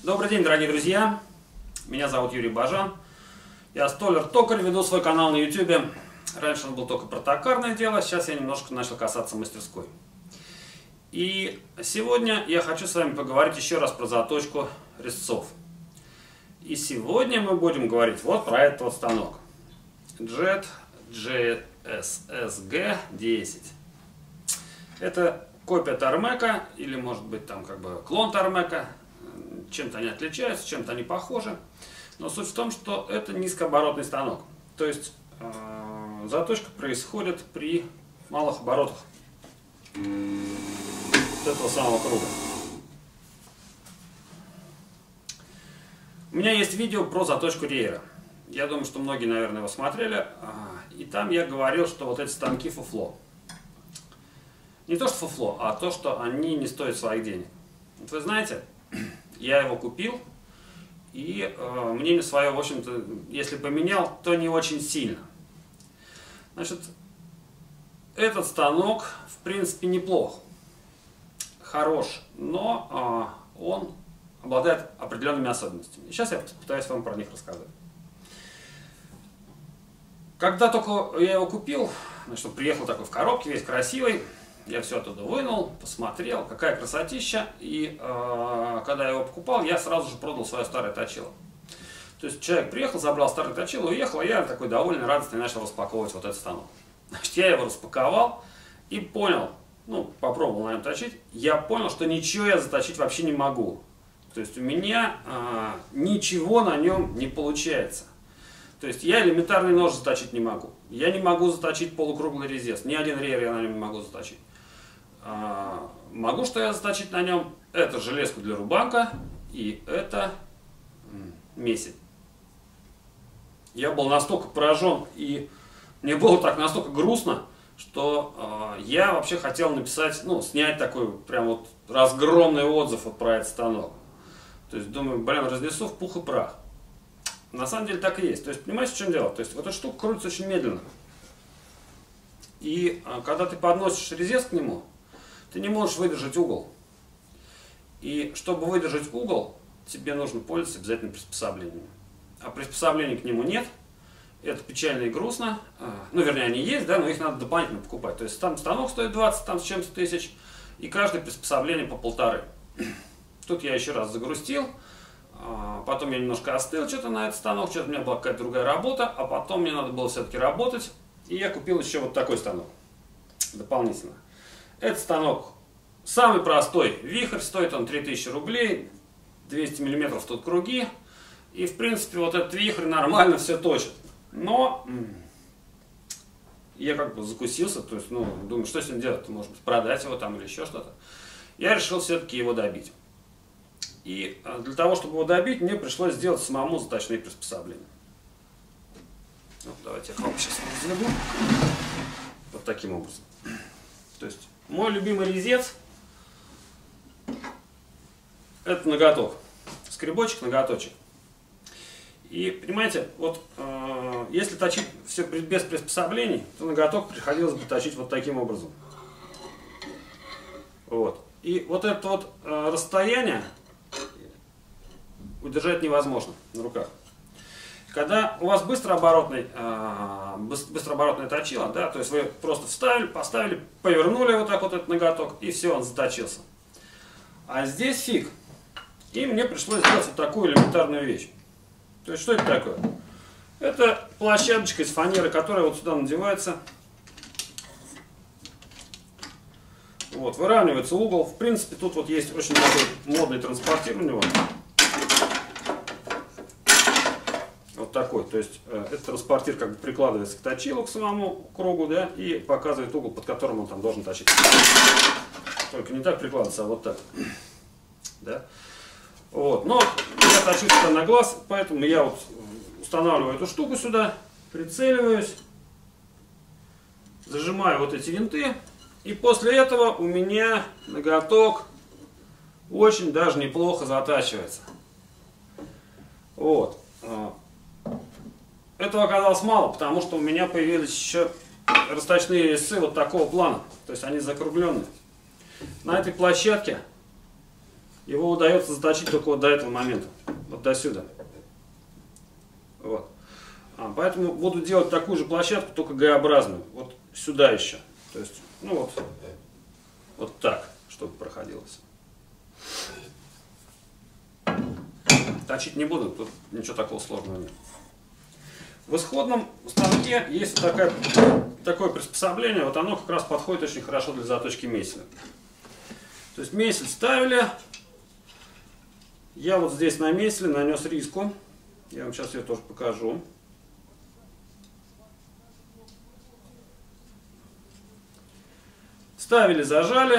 Добрый день, дорогие друзья! Меня зовут Юрий Бажан. Я столяр-токарь, веду свой канал на YouTube. Раньше он был только про токарное дело, сейчас я немножко начал касаться мастерской. И сегодня я хочу с вами поговорить еще раз про заточку резцов. И сегодня мы будем говорить вот про этот вот станок. Jet GSSG 10. Это копия Тормека, или может быть там как бы клон Тормека. Чем-то они отличаются, чем-то они похожи. Но суть в том, что это низкооборотный станок. То есть заточка происходит при малых оборотах вот этого самого круга. У меня есть видео про заточку рейера. Я думаю, что многие, наверное, его смотрели. И там я говорил, что вот эти станки фуфло. Не то, что фуфло, а то, что они не стоят своих денег. Вот вы знаете, я его купил, и мнение свое, в общем-то, если поменял, то не очень сильно. Значит, этот станок, в принципе, неплох, хорош, но он обладает определенными особенностями. И сейчас я попытаюсь вам про них рассказать. Когда только я его купил, значит, он приехал такой в коробке, весь красивый. Я все оттуда вынул, посмотрел, какая красотища. И когда я его покупал, я сразу же продал свое старое точило. То есть человек приехал, забрал старое точило, уехал, а я такой довольный, радостный начал распаковывать вот этот станок. Значит, я его распаковал и понял, ну, попробовал на нем точить, я понял, что ничего я заточить вообще не могу. То есть у меня ничего на нем не получается. То есть я элементарный нож заточить не могу. Я не могу заточить полукруглый резец. Ни один рейер я на нем не могу заточить. Могу что я заточить на нем? Это железку для рубанка и это месень. Я был настолько поражен и мне было так настолько грустно, что я вообще хотел написать, ну, снять такой прям вот разгромный отзыв вот про этот станок. То есть думаю, блин, разнесу в пух и прах. На самом деле так и есть. То есть понимаете, в чем дело? То есть вот эта штука крутится очень медленно. И когда ты подносишь резец к нему, ты не можешь выдержать угол. И чтобы выдержать угол, тебе нужно пользоваться обязательно приспособлениями. А приспособлений к нему нет. Это печально и грустно. Ну, вернее, они есть, да, но их надо дополнительно покупать. То есть там станок стоит 20 там, с чем-то тысяч, и каждое приспособление по 1,5. Тут я еще раз загрустил. Потом я немножко остыл что-то на этот станок, что-то у меня была какая-то другая работа, а потом мне надо было все-таки работать, и я купил еще вот такой станок дополнительно. Этот станок самый простой, вихрь, стоит он 3000 рублей, 200 мм тут круги, и в принципе вот этот вихрь нормально все точит. Но я как бы закусился, то есть, ну, думаю, что с ним делать, может быть, продать его там или еще что-то. Я решил все-таки его добить. И для того, чтобы его добить, мне пришлось сделать самому заточные приспособления. Вот, давайте я хлоп сейчас разведу. Вот таким образом. То есть, мой любимый резец — это ноготок. Скребочек, ноготочек. И, понимаете, вот если точить все без приспособлений, то ноготок приходилось бы точить вот таким образом. Вот. И вот это вот расстояние удержать невозможно на руках. Когда у вас быстрооборотное точило, да, то есть вы просто вставили, поставили, повернули вот так вот этот ноготок, и все, он заточился. А здесь фиг. И мне пришлось сделать вот такую элементарную вещь. То есть что это такое? Это площадочка из фанеры, которая вот сюда надевается. Вот, выравнивается угол. В принципе, тут вот есть очень такой модный транспортир у него. Вот такой. То есть этот транспортир как бы прикладывается к точилу, к самому кругу, да, и показывает угол, под которым он там должен точить. Только не так прикладывается, а вот так. Да? Вот. Но я точу сюда на глаз, поэтому я вот устанавливаю эту штуку сюда, прицеливаюсь, зажимаю вот эти винты. И после этого у меня ноготок очень даже неплохо затачивается. Вот. Этого оказалось мало, потому что у меня появились еще расточные резцы вот такого плана. То есть они закругленные. На этой площадке его удается заточить только вот до этого момента, вот до сюда. Вот. Поэтому буду делать такую же площадку, только Г-образную, вот сюда еще. То есть, ну вот так, чтобы проходилось. Точить не буду, тут ничего такого сложного нет. В исходном станке есть вот такое приспособление, вот оно как раз подходит очень хорошо для заточки меселя. То есть месель ставили, я вот здесь на меселе нанес риску, я вам сейчас ее тоже покажу. Ставили, зажали,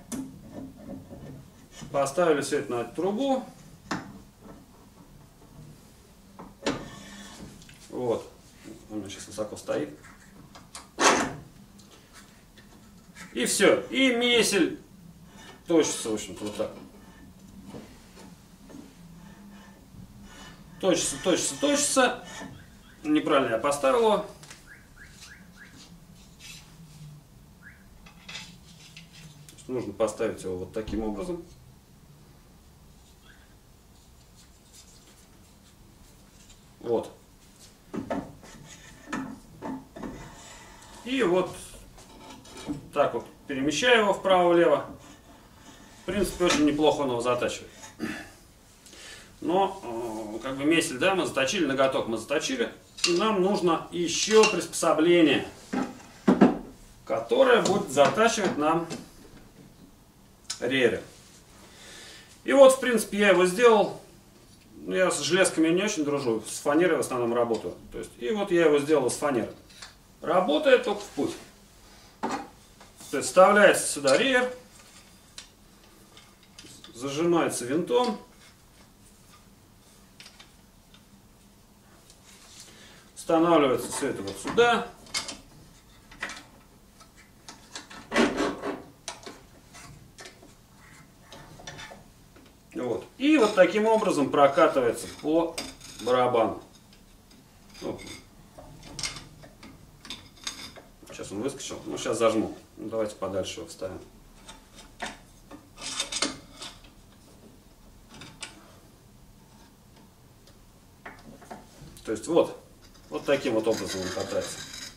поставили все это на трубу. Вот, у меня сейчас высоко стоит. И все, и месель точится, в общем-то, вот так. Точится, точится, точится. Неправильно я поставил его. Нужно поставить его вот таким образом. Вот. И вот так вот перемещаю его вправо-влево. В принципе, очень неплохо он его затачивает. Но, как бы месель, да, мы заточили, ноготок мы заточили. И нам нужно еще приспособление, которое будет затачивать нам рееры. И вот, в принципе, я его сделал. Я с железками не очень дружу, с фанерой в основном работаю. То есть, и вот я его сделал с фанеры. Работает только в путь. То есть вставляется сюда реер, зажимается винтом, устанавливается все это вот сюда. Вот. И вот таким образом прокатывается по барабану. Вот. Сейчас он выскочил. Ну, сейчас зажму. Ну, давайте подальше его вставим. То есть вот таким вот образом он катается.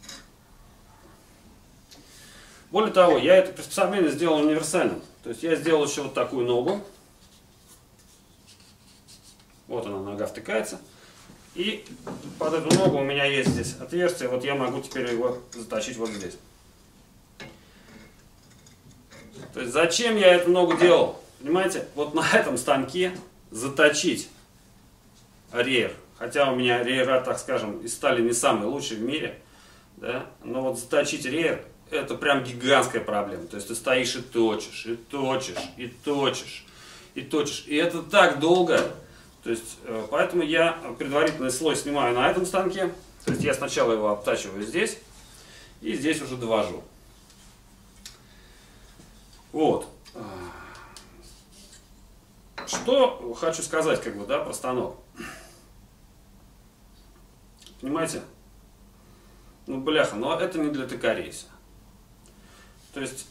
Более того, я это приспособление сделал универсальным. То есть я сделал еще вот такую ногу. Вот она, нога втыкается. И под эту ногу у меня есть здесь отверстие. Вот я могу теперь его заточить вот здесь. То есть зачем я эту ногу делал? Понимаете, вот на этом станке заточить реер. Хотя у меня реера, так скажем, из стали не самые лучшие в мире. Да? Но вот заточить реер — это прям гигантская проблема. То есть ты стоишь и точишь, и точишь, и точишь, и точишь. И это так долго. То есть, поэтому я предварительный слой снимаю на этом станке. То есть я сначала его обтачиваю здесь, и здесь уже довожу. Вот. Что хочу сказать, как бы, да, про станок. Понимаете? Ну, бляха, но это не для токарейса. То есть,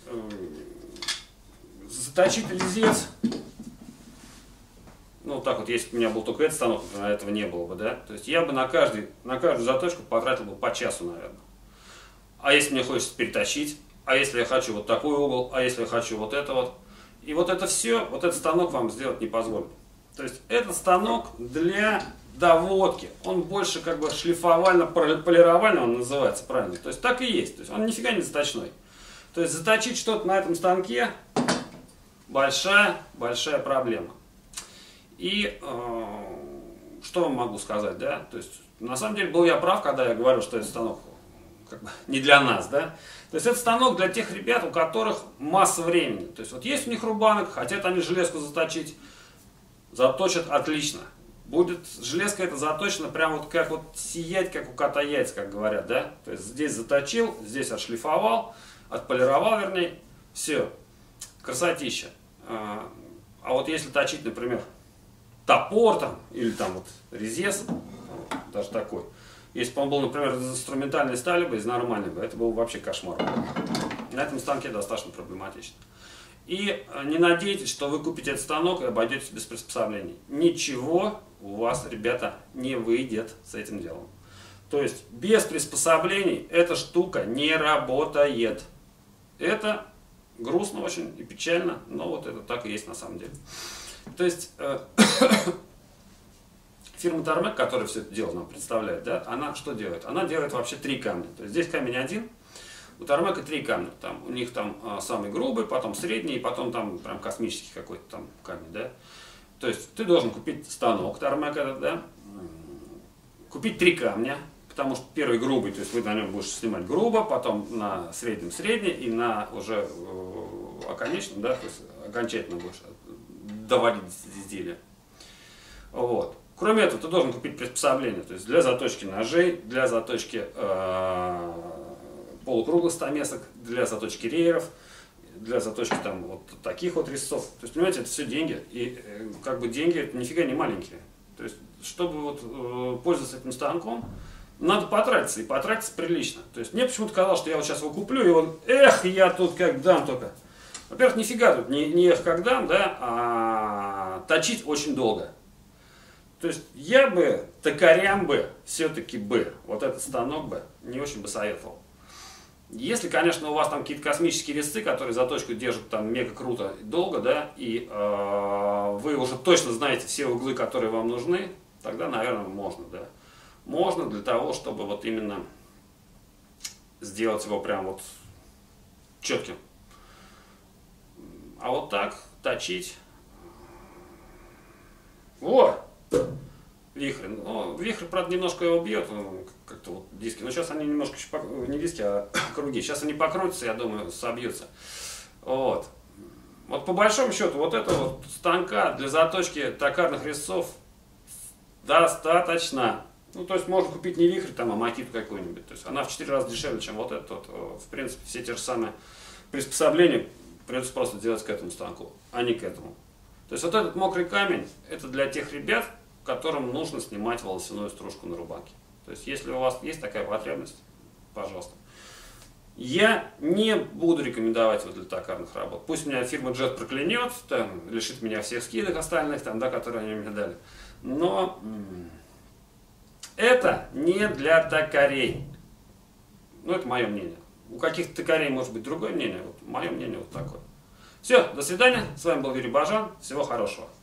заточить резец, ну, вот так вот, если бы у меня был только этот станок, например, этого не было бы, да, то есть я бы на каждую заточку потратил бы по часу, наверное. А если мне хочется переточить, а если я хочу вот такой угол, а если я хочу вот это вот. И вот это все, вот этот станок вам сделать не позволит. То есть этот станок для доводки, он больше как бы шлифовально-полировально он называется, правильно. То есть так и есть, то есть он нифига не заточной. То есть заточить что-то на этом станке большая проблема. И что вам могу сказать, да, то есть на самом деле был я прав, когда я говорил, что этот станок как бы не для нас, да. То есть это станок для тех ребят, у которых масса времени. То есть вот есть у них рубанок, хотят они железку заточить, заточат отлично. Будет железка эта заточена прям вот как вот сиять, как у кота яйца, как говорят, да. То есть здесь заточил, здесь отшлифовал, отполировал, вернее, все, красотища. А вот если точить, например, топор там, или там вот резец, даже такой. Если бы он был, например, из инструментальной стали бы, из нормальной бы, это был вообще кошмар. На этом станке достаточно проблематично. И не надейтесь, что вы купите этот станок и обойдетесь без приспособлений. Ничего у вас, ребята, не выйдет с этим делом. То есть без приспособлений эта штука не работает. Это грустно очень и печально, но вот это так и есть на самом деле. То есть фирма Тормек, которая все это дело нам представляет, да, она что делает? Она делает вообще 3 камня. То есть здесь камень один, у Тормека 3 камня. Там, у них там самый грубый, потом средний, и потом там прям космический какой-то там камень, да. То есть ты должен купить станок Тормек этот, да, купить 3 камня, потому что первый грубый, то есть вы на нем будешь снимать грубо, потом на среднем средний и на уже оконечном, да, то есть окончательно будешь доводить изделие. Вот. Кроме этого, ты должен купить приспособление, то есть для заточки ножей, для заточки полукруглых стамесок, для заточки рееров, для заточки там вот таких вот резцов. То есть, понимаете, это все деньги, и как бы деньги это нифига не маленькие. То есть, чтобы вот пользоваться этим станком, надо потратиться, и потратиться прилично. То есть, мне почему-то казалось, что я вот сейчас его куплю, и вот, эх, я тут как дам только. Во-первых, нифига тут не эх, как дам, да, а точить очень долго. То есть, я бы токарям бы, все-таки бы, вот этот станок бы, не очень бы советовал. Если, конечно, у вас там какие-то космические резцы, которые заточку держат там мега круто и долго, да, и вы уже точно знаете все углы, которые вам нужны, тогда, наверное, можно, да. Можно для того, чтобы вот именно сделать его прям вот четким. А вот так точить. О! Вихрь. Ну, вихрь, правда, немножко его бьет, как-то вот диски. Но сейчас они немножко, не диски, а круги. Сейчас они покрутятся, я думаю, собьются. Вот. Вот по большому счету, вот это вот станка для заточки токарных резцов достаточно. Ну, то есть можно купить не вихрь, там, а макиту какую-нибудь. То есть она в 4 раза дешевле, чем вот этот. Вот. В принципе, все те же самые приспособления придется просто делать к этому станку, а не к этому. То есть вот этот мокрый камень, это для тех ребят, которым нужно снимать волосяную стружку на рубанке. То есть если у вас есть такая потребность, пожалуйста. Я не буду рекомендовать его для токарных работ. Пусть меня фирма Jet проклянет, там, лишит меня всех скидок остальных, там, да, которые они мне дали. Но это не для токарей. Ну, это мое мнение. У каких-то токарей может быть другое мнение. Вот мое мнение вот такое. Все, до свидания. С вами был Юрий Бажан. Всего хорошего.